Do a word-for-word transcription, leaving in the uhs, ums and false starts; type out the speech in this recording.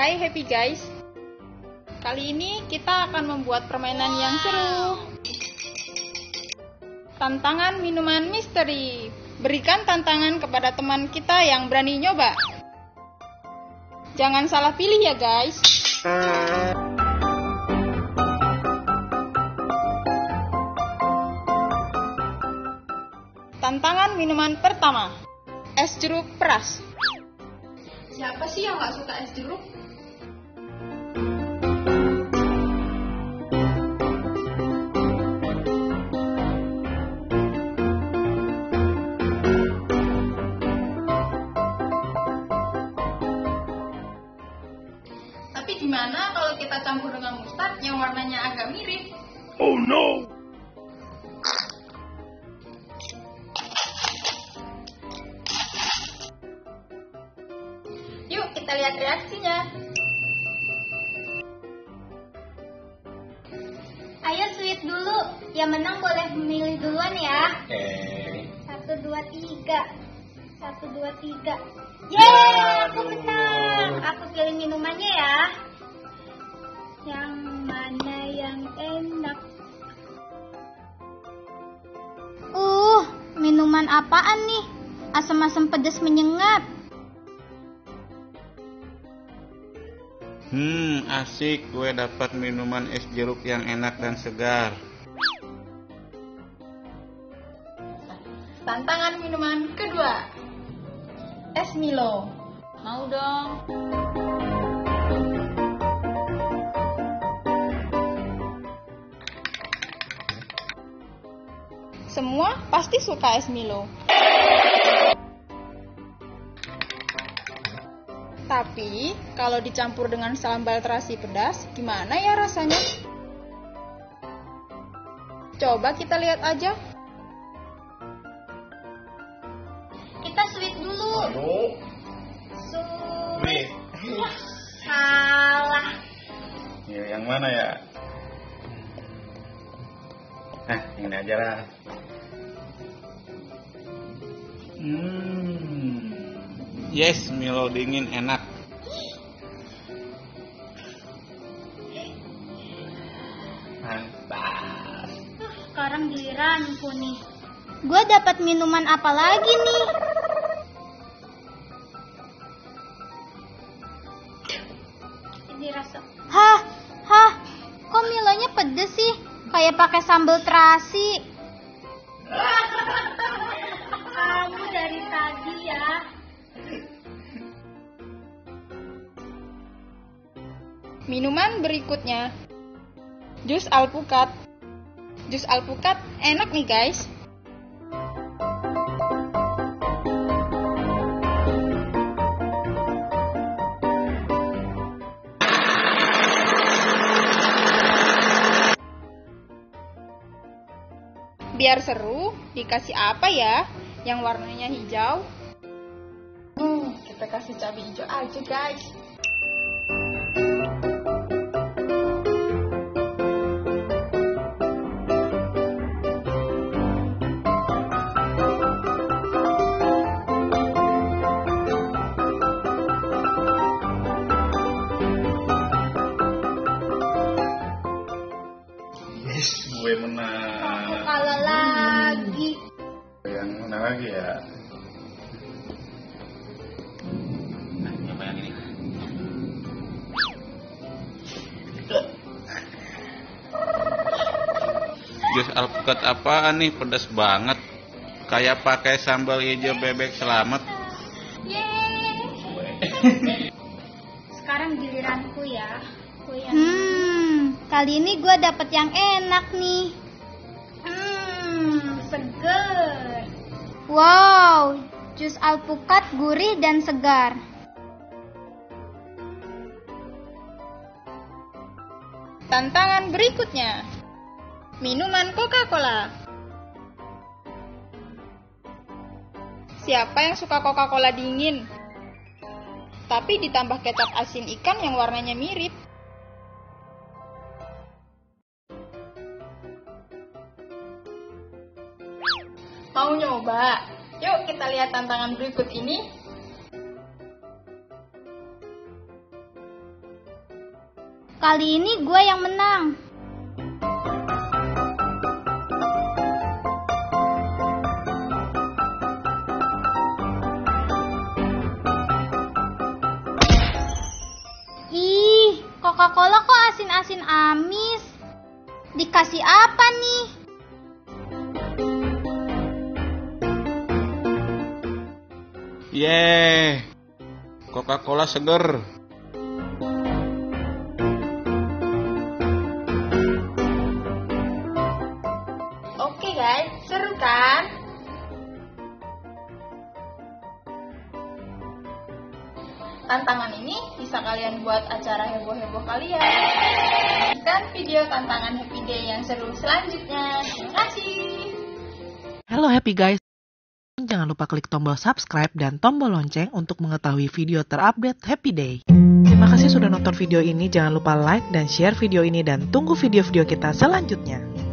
Hai happy guys. Kali ini kita akan membuat permainan yang seru. Tantangan minuman misteri. Berikan tantangan kepada teman kita yang berani nyoba. Jangan salah pilih ya guys. Tantangan minuman pertama. Es jeruk peras. Siapa sih yang gak suka es jeruk? Tapi gimana kalau kita campur dengan mustard yang warnanya agak mirip? Oh no! Yuk kita lihat reaksinya. Ayo sweet dulu, yang menang boleh memilih duluan ya. Eh. Satu dua tiga, satu dua tiga. Yeay, aku menang. Aku pilih minumannya ya. Yang mana yang enak? Uh, minuman apaan nih? Asam-asam pedas menyengat. Hmm, asik, gue dapat minuman es jeruk yang enak dan segar. Tantangan minuman kedua. Es Milo. Mau dong. Semua pasti suka es Milo. Tapi, kalau dicampur dengan sambal terasi pedas, gimana ya rasanya? Coba kita lihat aja. Kita sweet dulu. Aduh. Sweet. Wah, salah. Ya, yang mana ya? Nah, ini aja lah. Hmm. Yes, Milo dingin enak. Mantap. Sekarang giliranku nih. Gue dapat minuman apa lagi nih? Ini rasa. Hah, hah. Kok Milonya pedes sih? Kayak pakai sambal terasi. Kamu dari tadi ya. Minuman berikutnya. Jus alpukat. Jus alpukat enak nih guys. Biar seru, dikasih apa ya yang warnanya hijau? Hmm, kita kasih cabai hijau aja guys. Yes, gue menang. Aku kalah lagi. Yang mana lagi ya? Nah, nyoba yang ini. Jus alpukat apaan nih? Pedas banget. Kayak pakai sambal hijau bebek selamat. Yeay. Sekarang giliranku ya. Aku yang hmm, kali ini gue dapet yang enak nih. Hmm, seger. Wow, jus alpukat gurih dan segar. Tantangan berikutnya. Minuman Coca-Cola. Siapa yang suka Coca-Cola dingin? Tapi ditambah kecap asin ikan yang warnanya mirip. Mau nyoba? Yuk kita lihat tantangan berikut ini. Kali ini gue yang menang. Ih, Coca-Cola kok asin-asin amis? Dikasih apa nih? Yeay, Coca-Cola seger. Oke guys, seru kan? Tantangan ini bisa kalian buat acara heboh-heboh kalian. Nantikan video tantangan Happy Day yang seru selanjutnya. Terima kasih. Halo Happy Guys, jangan lupa klik tombol subscribe dan tombol lonceng untuk mengetahui video terupdate Happy Day. Terima kasih sudah nonton video ini, jangan lupa like dan share video ini dan tunggu video-video kita selanjutnya.